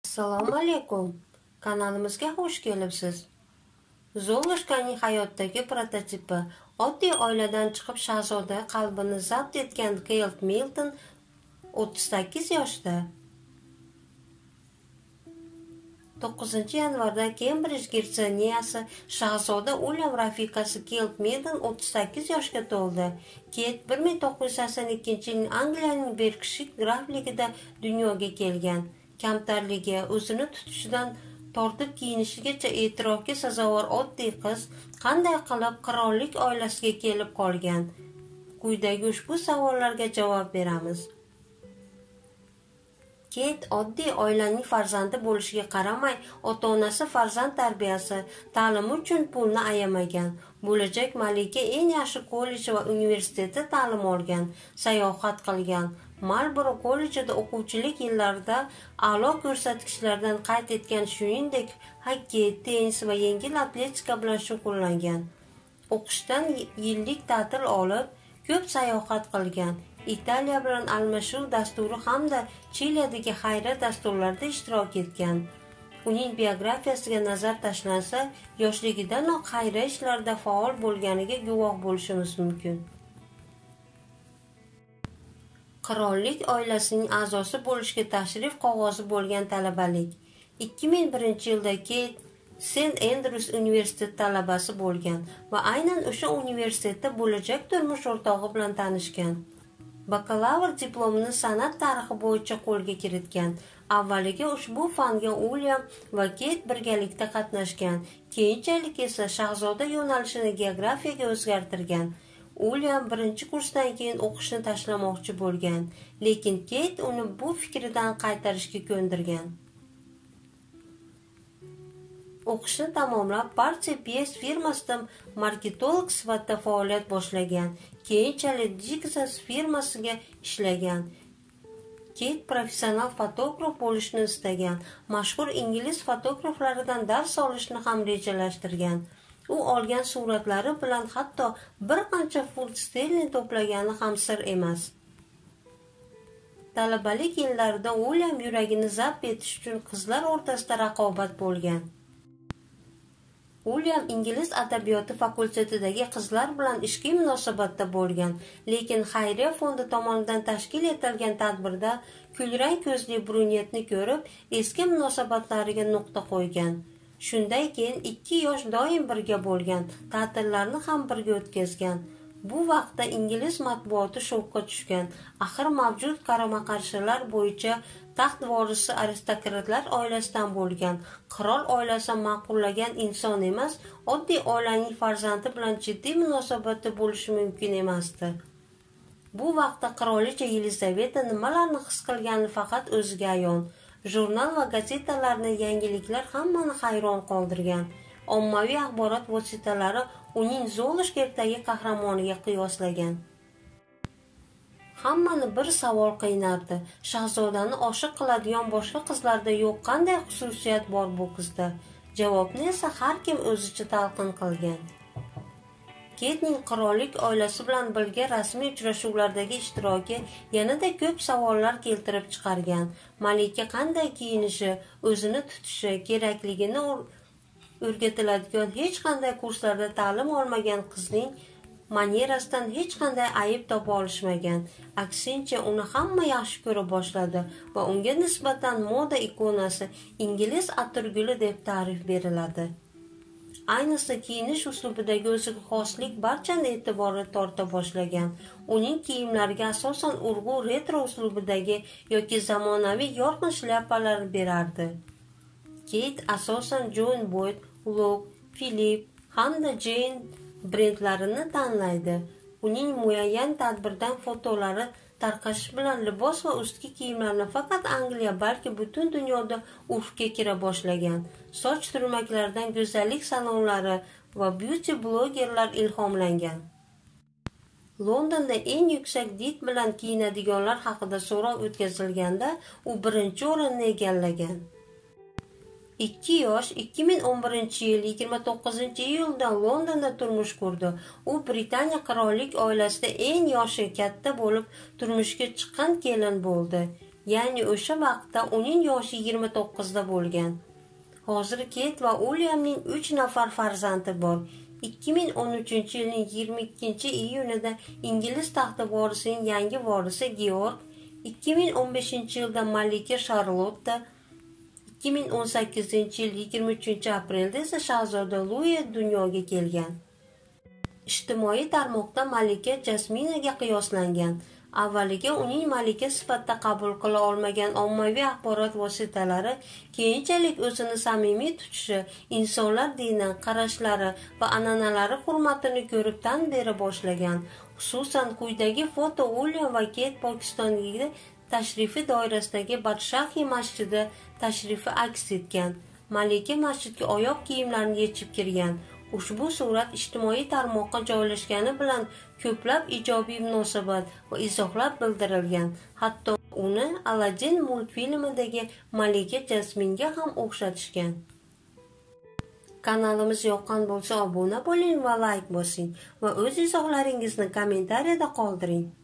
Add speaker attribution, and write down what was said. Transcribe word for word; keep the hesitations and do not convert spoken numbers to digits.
Speaker 1: Assalomu alaykum. Kanalimizga xush kelibsiz. Zolushkaning hayotdagi prototipi, oddiy oiladan chiqib shahzoda qalbini zabt etgan Kate Middleton o'ttiz sakkiz yoshda. to'qqizinchi yanvarda Kembrij Gertsoniyasi shahzoda Uilyam rafiqasi Kate Middleton o'ttiz sakkiz yoshga to'ldi. Kate bir ming to'qqiz yuz sakson ikkinchi yil Angliyaning Berkshire grafligida dunyoga kelgan. Kamtarligi, o'zini tutishidan tortib kiyinishigacha e'tirofga sazovor oddiy qiz qanday qilib qirollik oilasiga kelib qolgan? Quyidagi ushbu savollarga javob beramiz. Kate oddiy oilaning farzandi bo'lishiga qaramay, ota-onasi farzand tarbiyasi, ta'limi uchun pulni ayamagan. Bo'lajak malika eng yaxshi kollej va universitetda ta'lim olgan, sayohat qilgan. Marlboro kollejida o'quvchilik yillarida a'lo ko'rsatkichlardan qayd etgan, shuningdek, xokkey, tennis va yengil atletika bilan shug'ullangan. O'qishdan yillik ta'til olib, ko'p sayohat qilgan. Italiya bilan almashuv dasturi hamda Chilidagi xayriya dasturlarida ishtirok etgan. Uning biografiyasiga nazar tashlansa, yoshligidanoq xayriya ishlarida faol bo'lganiga guvoh bo'lishimiz mumkin. Qirollik oilasining a'zosi bo'lishga tashrif qog'ozi bo'lgan talabalik. ikki ming birinchi yilda Kate Saint Andrews universiteti talabasi bo'lgan va aynan o'sha universitetda bo'lajak turmush o'rtog'i bilan tanishgan. Bakalavr diplomini san'at tarixi bo'yicha qo'lga kiritgan. Avvaliga ushbu fanga Uilyam va Kate birgalikda qatnashgan. Keyinchalik esa shahzoda yo'nalishini geografiyaga o'zgartirgan. Uilyam birinchi kursdan keyin o'qishni tashlamoqchi bo'lgan, lekin Kate uni bu fikridan qaytarishga ko'ndirgan. O'qishni tamomlab, Barcha Pyes firmasida marketolog sifatida faoliyat boshlagan. Keyinchalik Dixons firmasiga ishlagan. Kate professional fotograf bo'lishni istagan. Mashhur ingliz fotograflaridan dars olishni ham rejalashtirgan. U olgan suratlari bilan hatto bir qancha funt sterling to'plagani ham sir emas. Talabalik yillarida Uilyam yuragini zabt etish uchun qizlar o'rtasida raqobat bo'lgan. Uilyam ingliz adabiyoti fakultetidagi qizlar bilan ishqiy munosabatda bo'lgan, lekin xayriya fondi tomonidan tashkil etilgan tadbirda kulrang ko'zli brunyetni ko'rib, eski munosabatlariga nuqta qo'ygan. Shunday keyin ikki yosh doim birga bo'lgan, ta'tillarni ham birga o'tkazgan. Bu vaqtda ingliz matbuoti shokka tushgan. Axir mavjud qarama-qarshilar bo'yicha taxt vorisi aristokratlar oilasidan bo'lgan. Qirol oilasi ma'qullagan inson emas, oddiy oilaning farzandi bilan jiddiy munosabatda bo'lishi mumkin emasdi. Bu vaqtda qirolicha Yelizaveta nimalarni his qilgani faqat o'ziga ayon. Jurnal va gazetalarning yangiliklar hammani hayron qoldirgan. Ommaviy axborot vositalari uning Zolushkadagi qahramoniga qiyoslagan. Hammani bir savol qiynardi. Shahzodani oshiq qiladigan boshqa qizlarda yo'q qanday xususiyat bor bu qizda? Javobni esa har kim o'zicha talqin qilgan. Katening qirollik oilasi bilan birga rasmiy uchrashuvlardagi ishtiroki yanada ko'p savollar keltirib chiqargan. Malika qanday kiyinishi, o'zini tutishi kerakligini o'rgatiladigan hech qanday kurslarda ta'lim olmagan qizning manierasidan hech qanday ayb topa olishmagan. Aksincha, uni hamma yaxshi ko'ra boshladi va unga nisbatan moda ikonasi, ingliz atirguli deb ta'rif beriladi. Ayniqsa kiyinish uslubidagi o'ziga xoslik barchani e'tiborini torta boshlagan. Uning kiyimlariga asosan urg'u retro uslubidagi yoki zamonaviy yorqin shlyapalar berardi. Kate asosan John Boyd, Look, Philip hamda Jane brendlarini tanlaydi. Uning muayyan tadbirdan fotolari tarqashi bilan libos va ustki kiyimlarni faqat Angliya, balki butun dunyoda urfga kira boshlagan. Soch turmaklaridan go'zallik salonlari va beauty blogerlar ilhomlangan. Londonda eng yuksak did bilan kiyinadiganlar haqida so'rov o'tkazilganda u birinchi o'rinni egallagan. ikki yosh ikki ming o'n birinchi yil yigirma to'qqizinchi iyulda Londonda turmush qurdi. U Britaniya qirollik oilasida eng yoshi katta bo'lib turmushga chiqqan kelin bo'ldi. ya'ni o'sha vaqtda uning yoshi yigirma to'qqizda bo'lgan. Hozir Keyt va Uilyamning uch nafar farzandi bor. ikki ming o'n uchinchi yilning yigirma ikkinchi iyunida Ingliz taxti vorisining yangi vorisi Georg, ikki ming o'n beshinchi yilda malika Charlotte, ikki ming o'n sakkizinchi yil yigirma uchinchi aprelda esa shahzoda Louis dunyoga kelgan. Ijtimoiy tarmoqda malika Jasminaga qiyoslangan. Avvaliga uning malika sifatida qabul qila olmagan ommaviy axborot vositalari keyinchalik o'zini samimiy tutishi, insonlar dini, qarashlari va an'analari hurmatini ko'rib tan bera boshlagan. Xususan, quyidagi foto Uilyam va Keyt Pokistondagi tashrifi doirasidagi Badshahi masjidi tashrifi aks etgan. Malika masjidga oyoq kiyimlarini yechib kirgan. Ushbu surat ijtimoiy tarmoqqa joylashgani bilan ko'plab ijobiy munosabat va izohlar bildirilgan. Hatto uni Aladdin multfilmidagi malika Jasminga ham o'xshatishgan. Kanalimiz yoqqan bo'lsa obuna bo'ling va like bosing va o'z izohlaringizni kommentariyada qoldiring.